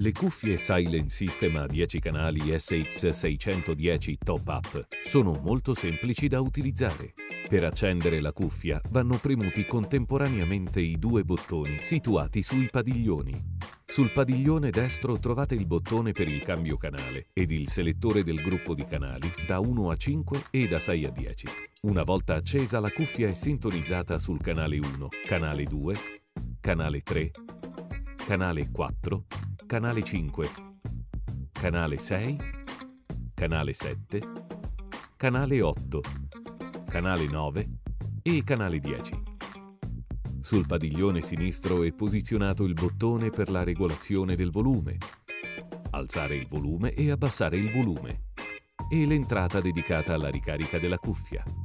Le cuffie Silent System a 10 canali SX610 Top Up sono molto semplici da utilizzare. Per accendere la cuffia vanno premuti contemporaneamente i due bottoni situati sui padiglioni. Sul padiglione destro trovate il bottone per il cambio canale ed il selettore del gruppo di canali da 1 a 5 e da 6 a 10. Una volta accesa, la cuffia è sintonizzata sul canale 1, canale 2, canale 3, canale 4, canale 5, canale 6, canale 7, canale 8, canale 9 e canale 10. Sul padiglione sinistro è posizionato il bottone per la regolazione del volume, alzare il volume e abbassare il volume, e l'entrata dedicata alla ricarica della cuffia.